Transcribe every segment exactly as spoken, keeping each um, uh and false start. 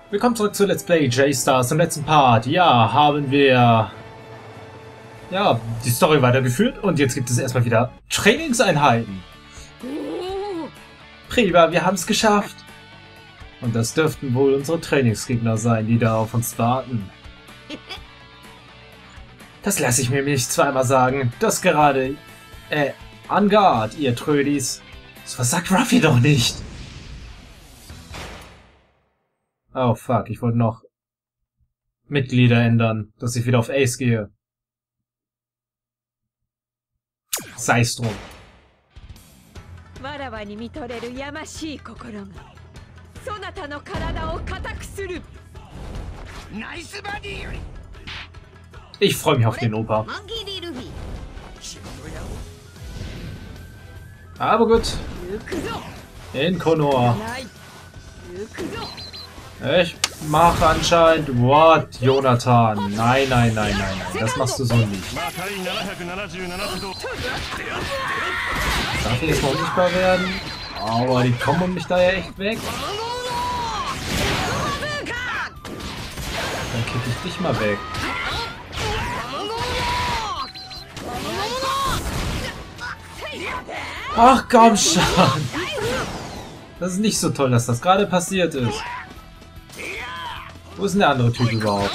Willkommen zurück zu Let's Play J-Stars. Im letzten Part, ja, haben wir ja, die Story weitergeführt und jetzt gibt es erstmal wieder Trainingseinheiten. Prima, wir haben es geschafft. Und das dürften wohl unsere Trainingsgegner sein, die da auf uns warten. Das lasse ich mir nicht zweimal sagen. Das gerade... Äh, en garde, ihr Trödis. Was sagt Ruffy doch nicht? Oh fuck, ich wollte noch Mitglieder ändern, dass ich wieder auf Ace gehe. Sei's drum. Ich freue mich auf den Opa. Aber gut. In Konoha. Ich mache anscheinend... What? Jonathan. Nein, nein, nein, nein, nein. Das machst du so nicht. Darf ich jetzt mal unsichtbar werden? Aber die kommen um mich da ja echt weg. Dann kick ich dich mal weg. Ach komm schon. Das ist nicht so toll, dass das gerade passiert ist. Wo ist denn der andere Typ überhaupt?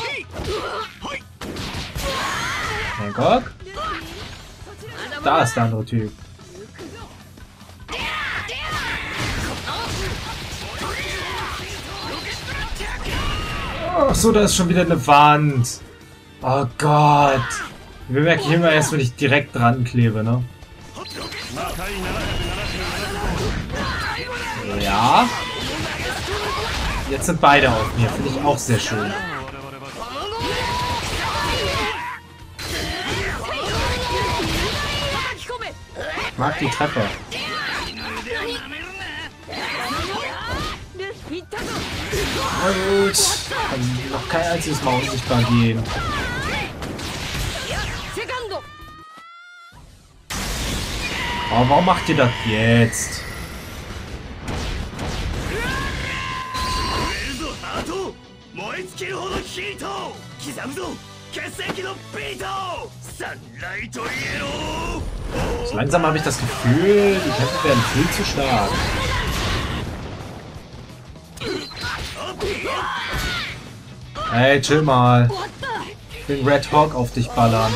Hancock? Da ist der andere Typ. Ach so, da ist schon wieder eine Wand. Oh Gott. Wir merken immer erst, wenn ich direkt dran klebe, ne? Ja. Jetzt sind beide auf mir. Finde ich auch sehr schön. Ich mag die Treppe. Na gut. Kann noch kein einziges Mal unsichtbar gehen. Oh, warum macht ihr das jetzt? So langsam habe ich das Gefühl, die Kämpfe werden viel zu stark. Hey, chill mal. Ich will Red Hawk auf dich ballern.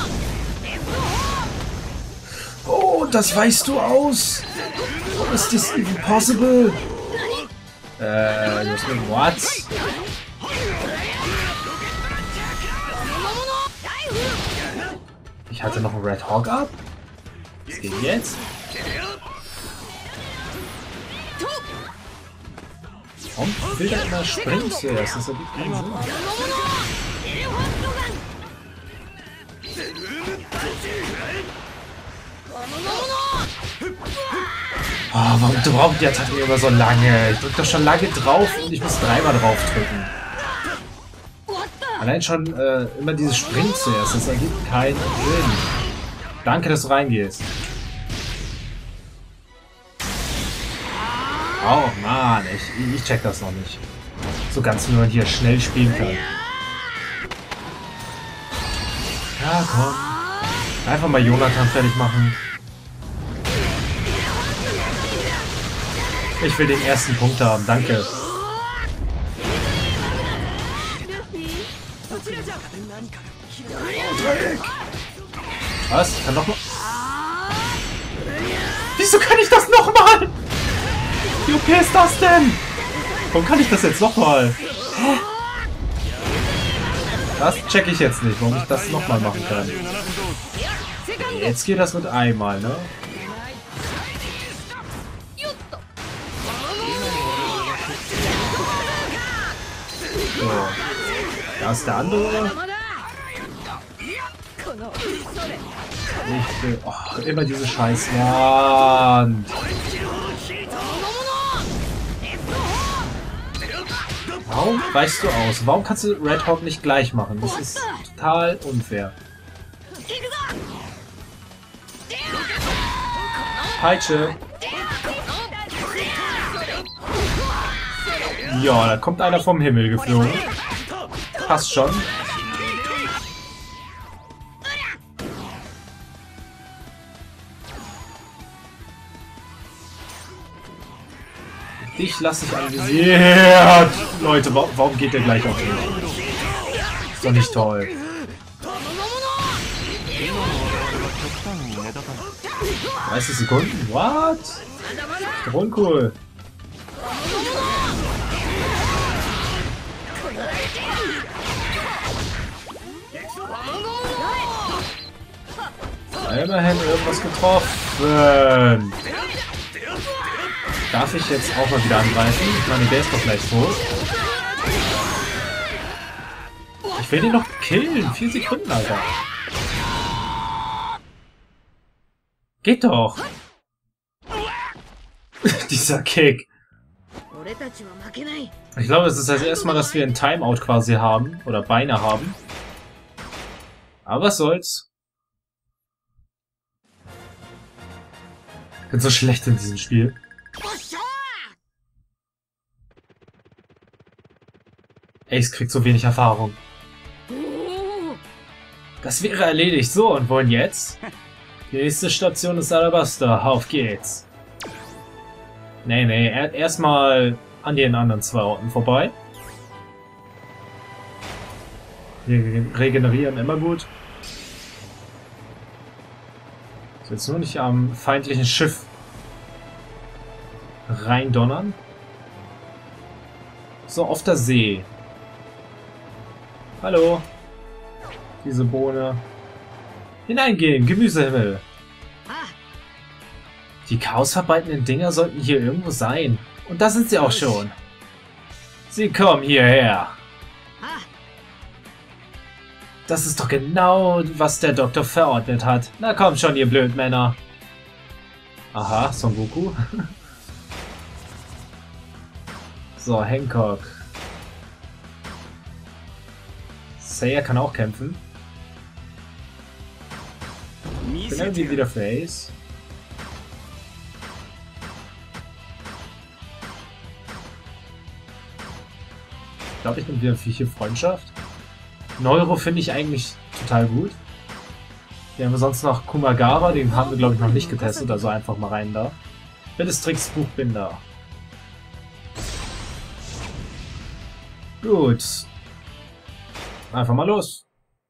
Oh, das weißt du aus. Ist das even possible? Äh, das ist ein What? Ich hatte noch einen Red Hawk ab? Was geht jetzt? Warum will der immer springen zuerst? Das ergibt keinen Sinn. Oh, warum braucht die Attacke immer so lange? Ich drück doch schon lange drauf und ich muss dreimal drauf drücken. Allein schon äh, immer dieses Springen zuerst, das ergibt keinen Sinn. Danke, dass du reingehst. Oh Mann, ich, ich check das noch nicht. So ganz, wie man hier schnell spielen kann. Ja, komm. Einfach mal Jonathan fertig machen. Ich will den ersten Punkt haben, danke. Was? Ich kann doch noch... Wieso kann ich das nochmal? Wie O P ist das denn? Warum kann ich das jetzt nochmal? Das check ich jetzt nicht, warum ich das nochmal machen kann. Jetzt geht das mit einmal, ne? So. Da ist der andere. Ich will... Oh, immer diese Scheißwand. Warum weichst du aus? Warum kannst du Red Hawk nicht gleich machen? Das ist total unfair. Peitsche. Ja, da kommt einer vom Himmel geflogen. Passt schon. Dich lasse ich anvisiert. Leute, wa warum geht der gleich auf mich? Ist doch nicht toll. dreißig Sekunden? What? Doch uncool. Immerhin irgendwas getroffen. Darf ich jetzt auch mal wieder angreifen? Ich meine, der ist doch gleich tot. Ich will den noch killen. Vier Sekunden, Alter. Geht doch. Dieser Kick. Ich glaube, es ist das erste Mal, dass wir ein Timeout quasi haben. Oder beinahe haben. Aber was soll's. Ich bin so schlecht in diesem Spiel. Ace kriegt so wenig Erfahrung. Das wäre erledigt. So, und wohin jetzt? Die nächste Station ist Alabasta. Auf geht's. Nee, nee. Erstmal an den anderen zwei Orten vorbei. Wir regenerieren immer gut. So, jetzt nur nicht am feindlichen Schiff reindonnern. So, auf der See. Hallo. Diese Bohne. Hineingehen, Gemüsehimmel. Die chaosverbreitenden Dinger sollten hier irgendwo sein. Und da sind sie auch schon. Sie kommen hierher. Das ist doch genau, was der Doktor verordnet hat. Na komm schon, ihr Blödmänner. Aha, Son Goku. So, Hancock. Seiya kann auch kämpfen. Ich bin irgendwie wieder für Ace. Ich glaube, ich bin wieder für hier Freundschaft. Neuro finde ich eigentlich total gut. Wir haben sonst noch Kumagara, den haben wir glaube ich noch nicht getestet, also einfach mal rein da. Wildestrix Buchbinder. Gut. Einfach mal los.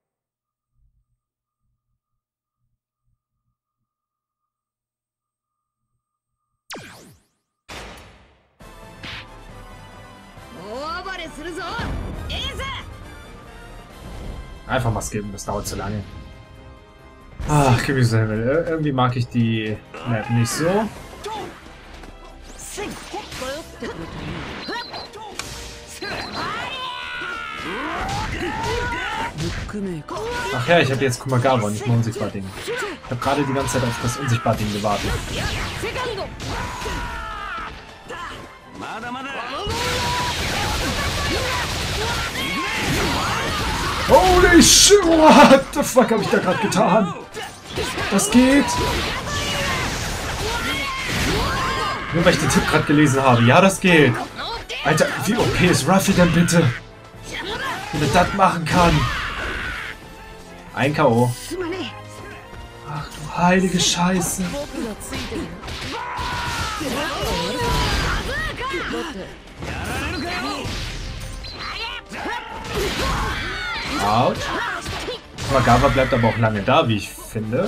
Einfach mal skippen, das dauert zu lange. Ach, Gemüsehimmel. Irgendwie mag ich die Map nicht so. Ach ja, ich habe jetzt Kumagawa und nicht mehr Unsichtbar-Ding. Ich habe gerade die ganze Zeit auf das Unsichtbar-Ding gewartet. Holy shit, what the fuck habe ich da gerade getan? Das geht. Nur weil ich den Tipp gerade gelesen habe. Ja, das geht. Alter, wie O P ist Ruffy denn bitte? Wenn er das machen kann. Ein K O. Ach du heilige Scheiße. Out. Kumagawa bleibt aber auch lange da, wie ich finde.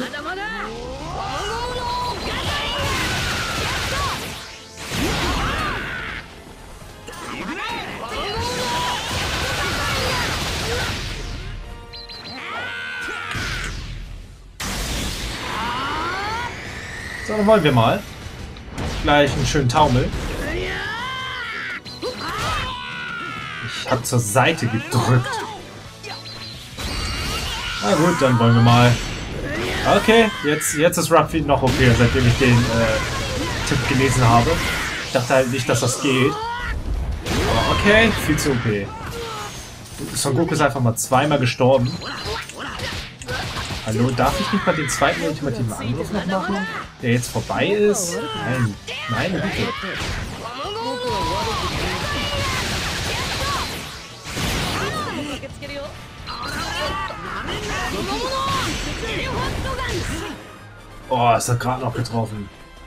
So, dann wollen wir mal. Gleich einen schönen Taumel. Ich habe zur Seite gedrückt. Na gut, dann wollen wir mal. Okay, jetzt, jetzt ist Ruffy noch okay, seitdem ich den äh, Tipp gelesen habe. Ich dachte halt nicht, dass das geht. Aber okay, viel zu O P. Son Goku ist einfach mal zweimal gestorben. Hallo, darf ich nicht mal den zweiten ultimativen Angriff noch machen? Der jetzt vorbei ist? Nein, nein, bitte. Oh, es hat gerade noch getroffen.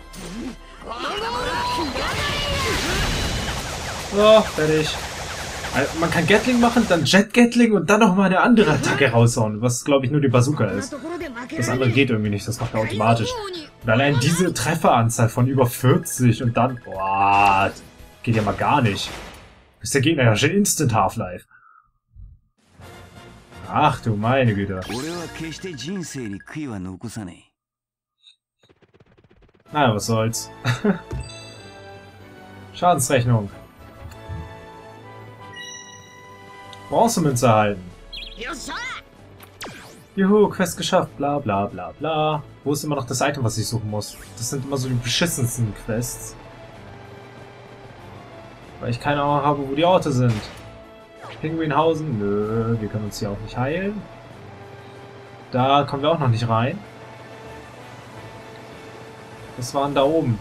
So, fertig. Also, man kann Gatling machen, dann Jet Gatling und dann nochmal eine andere Attacke raushauen, was glaube ich nur die Bazooka ist. Das andere geht irgendwie nicht, das macht er automatisch. Und allein diese Trefferanzahl von über vierzig und dann... Boah, geht ja mal gar nicht. Ist der Gegner ja schon Instant Half-Life. Ach du meine Güte. Naja, was soll's. Schadensrechnung. Bronzemünze erhalten. Juhu, Quest geschafft, bla bla bla bla. Wo ist immer noch das Item, was ich suchen muss? Das sind immer so die beschissensten Quests. Weil ich keine Ahnung habe, wo die Orte sind. Pinguinhausen? Nö, wir können uns hier auch nicht heilen. Da kommen wir auch noch nicht rein. Was waren da oben?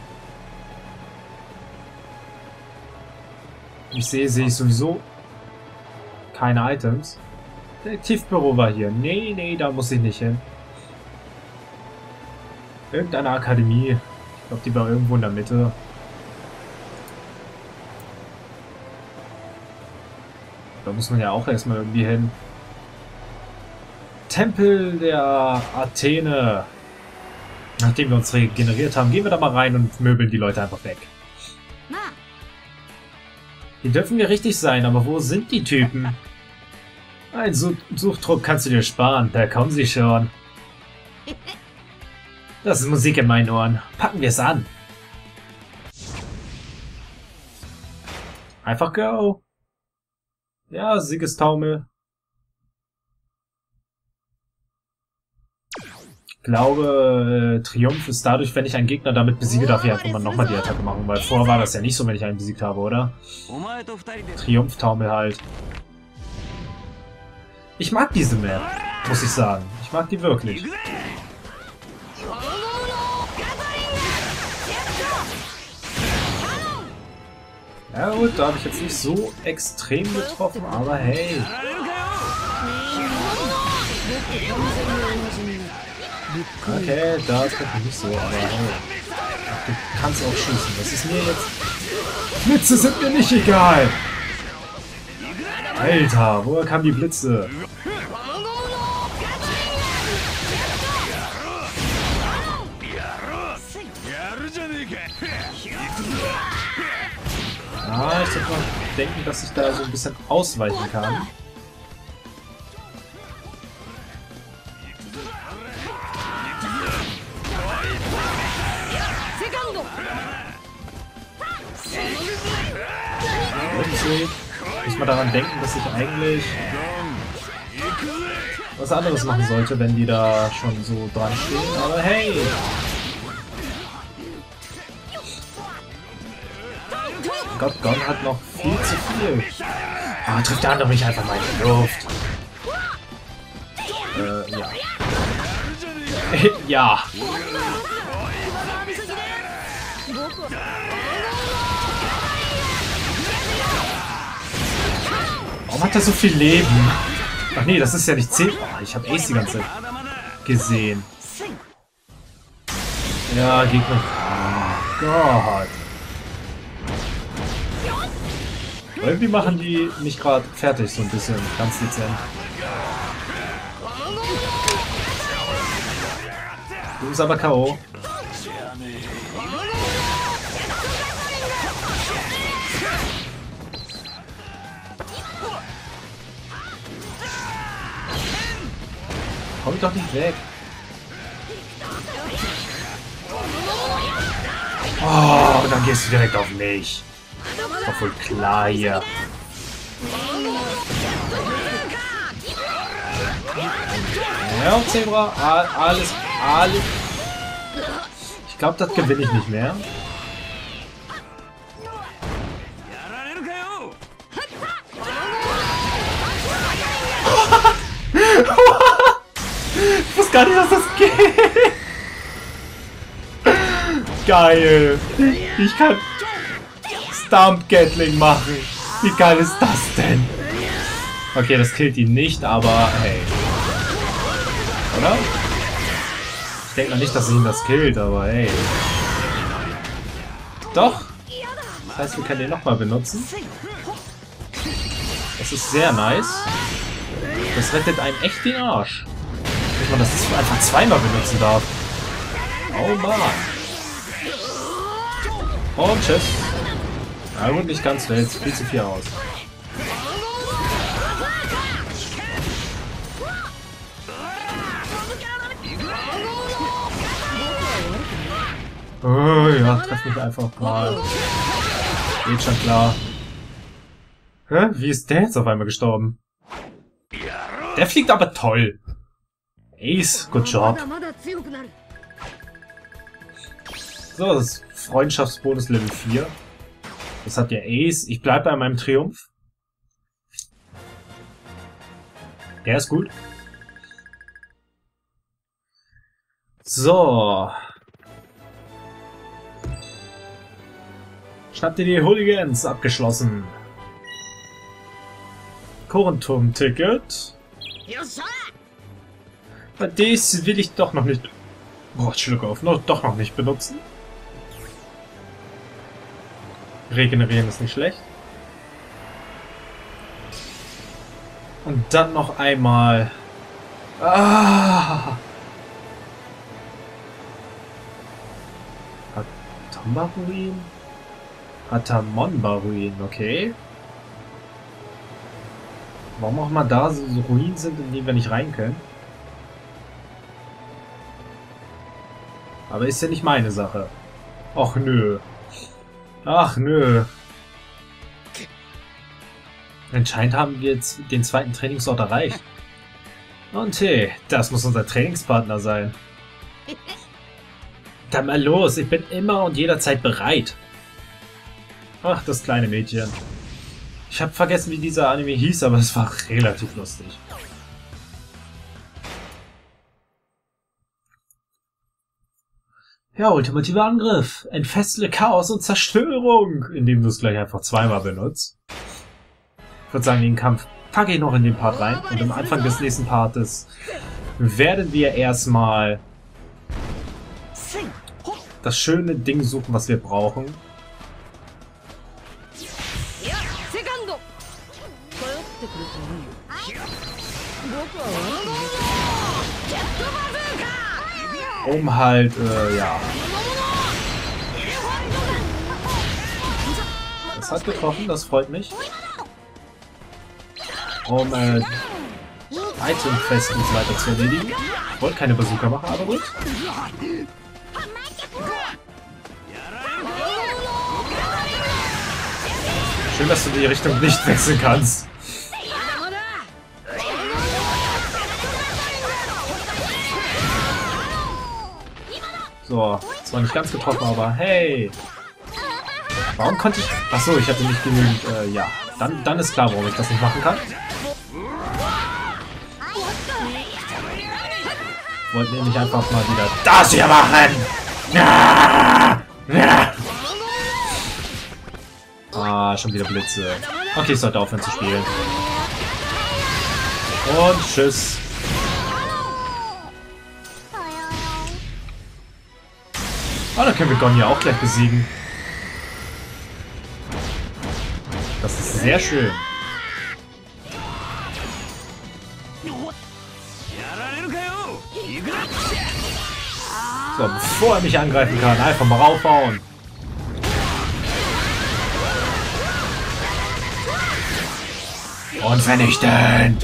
Ich sehe, sehe ich sowieso keine Items. Detektivbüro war hier. Nee, nee, da muss ich nicht hin. Irgendeine Akademie. Ich glaube, die war irgendwo in der Mitte. Da muss man ja auch erstmal irgendwie hin. Tempel der Athene. Nachdem wir uns regeneriert haben, gehen wir da mal rein und möbeln die Leute einfach weg. Hier dürfen wir richtig sein, aber wo sind die Typen? Ein Such Suchdruck kannst du dir sparen, da kommen sie schon. Das ist Musik in meinen Ohren. Packen wir es an. Einfach go. Ja, Siegestaumel. Ich glaube, äh, Triumph ist dadurch, wenn ich einen Gegner damit besiege, darf ich einfach mal nochmal die Attacke machen, weil vorher war das ja nicht so, wenn ich einen besiegt habe, oder? Triumph-Taumel halt. Ich mag diese Map, muss ich sagen. Ich mag die wirklich. Ja gut, da habe ich jetzt nicht so extrem getroffen, aber hey. Okay, da ist das nicht so, aber hey. Du kannst auch schießen. Das ist mir jetzt... Blitze sind mir nicht egal! Alter, woher kamen die Blitze? Ah, ich sollte mal denken, dass ich da so ein bisschen ausweichen kann. Irgendwie muss man daran denken, dass ich eigentlich was anderes machen sollte, wenn die da schon so dran stehen. Aber hey! Gott, Gon hat noch viel zu viel. Ah, trifft der andere mich einfach mal in die Luft. Äh, ja. Ja. Warum hat er so viel Leben? Ach nee, das ist ja nicht zehn. Oh, ich habe Ace die ganze Zeit gesehen. Ja, Gegner. Oh Gott. Irgendwie machen die mich gerade fertig, so ein bisschen, ganz dezent. Du bist aber K O. Komm doch nicht weg. Oh, und dann gehst du direkt auf mich. Ist doch wohl klar hier. Ja, Zebra, alles, alles. Ich glaube, das gewinne ich nicht mehr. Ich wusste gar nicht, dass das geht. Geil. Ich kann Stump Gatling machen. Wie geil ist das denn? Okay, das killt ihn nicht, aber hey. Oder? Ich denke mal nicht, dass ihn das killt, aber hey. Doch! Das heißt, wir können den nochmal benutzen. Das ist sehr nice. Das rettet einem echt den Arsch. Dass man das einfach zweimal benutzen darf. Oh Mann. Und tschüss. Na gut, nicht ganz, wäre jetzt viel zu viel aus. Oh ja, treff mich einfach mal. Geht schon klar. Hä? Wie ist der jetzt auf einmal gestorben? Der fliegt aber toll. Ace, good job. So, das ist Freundschaftsbonus Level vier. Das hat ja Ace. Ich bleibe bei meinem Triumph. Der ist gut. So. Schnapp dir die Hooligans. Abgeschlossen. Kornturm-Ticket. Das will ich doch noch nicht... Oh, Schluck auf. Noch, doch noch nicht benutzen. Regenerieren ist nicht schlecht. Und dann noch einmal... Ah! Hatambaruin? Hatamonbaruin, okay. Warum auch mal da so, so Ruinen sind, in die wir nicht rein können. Aber ist ja nicht meine Sache. Och nö. Ach nö. Anscheinend haben wir jetzt den zweiten Trainingsort erreicht. Und hey, das muss unser Trainingspartner sein. Dann mal los, ich bin immer und jederzeit bereit. Ach, das kleine Mädchen. Ich habe vergessen, wie dieser Anime hieß, aber es war relativ lustig. Ja, ultimativer Angriff. Entfessle Chaos und Zerstörung, indem du es gleich einfach zweimal benutzt. Ich würde sagen, den Kampf packe ich noch in den Part rein. Und am Anfang des nächsten Partes werden wir erstmal das schöne Ding suchen, was wir brauchen. Um halt, äh, ja. Das hat getroffen, das freut mich. Um, äh, Item-Quest und so weiter zu erledigen. Ich wollte keine Bazooka machen, aber gut. Schön, dass du die Richtung nicht wechseln kannst. So, zwar nicht ganz getroffen, aber hey! Warum konnte ich... Achso, ich hatte nicht genügend... Äh, ja. Dann, dann ist klar, warum ich das nicht machen kann. Ich wollte nämlich einfach mal wieder das hier machen! Ja! Ja! Ah, schon wieder Blitze. Okay, ich sollte aufhören zu spielen. Und tschüss. Ah, dann können wir Gon ja auch gleich besiegen. Das ist sehr schön. So, bevor er mich angreifen kann, einfach mal raufhauen. Und vernichten!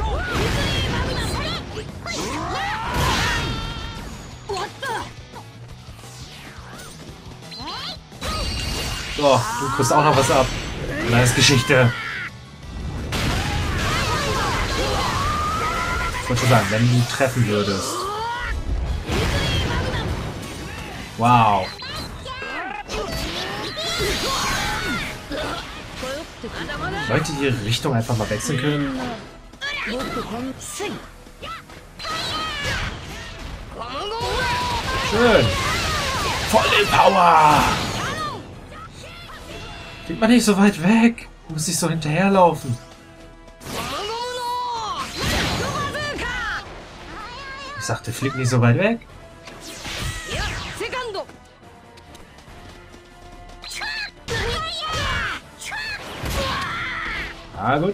So, du kriegst auch noch was ab. Nice Geschichte. Ich wollte schon sagen, wenn du treffen würdest. Wow. Leute, die Richtung einfach mal wechseln können. Schön. Volle Power. Fliegt man nicht so weit weg. Muss ich so hinterherlaufen. Ich sagte, fliegt nicht so weit weg. Ah, gut.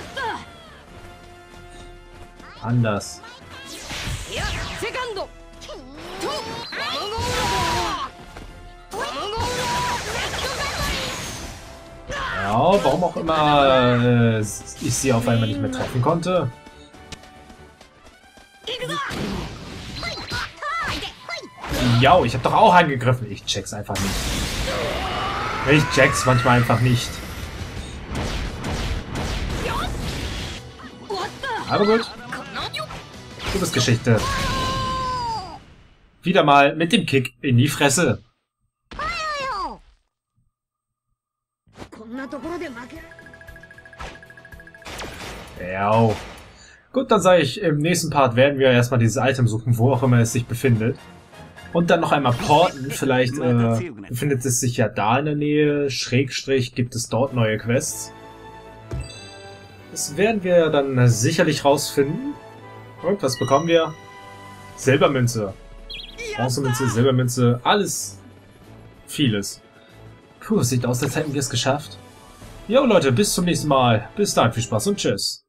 Anders. Ja, warum auch immer äh, ich sie auf einmal nicht mehr treffen konnte. Ja, ich hab doch auch angegriffen. Ich check's einfach nicht. Ich check's manchmal einfach nicht. Aber gut. Du bist Geschichte. Wieder mal mit dem Kick in die Fresse. Ja. Gut, dann sage ich, im nächsten Part werden wir erstmal dieses Item suchen, wo auch immer es sich befindet. Und dann noch einmal porten. Vielleicht äh, befindet es sich ja da in der Nähe. Schrägstrich gibt es dort neue Quests. Das werden wir dann sicherlich rausfinden. Und was bekommen wir? Silbermünze. Bronzemünze, Silbermünze, alles. Vieles. Puh, sieht aus, als hätten wir es geschafft. Jo Leute, bis zum nächsten Mal. Bis dann, viel Spaß und tschüss.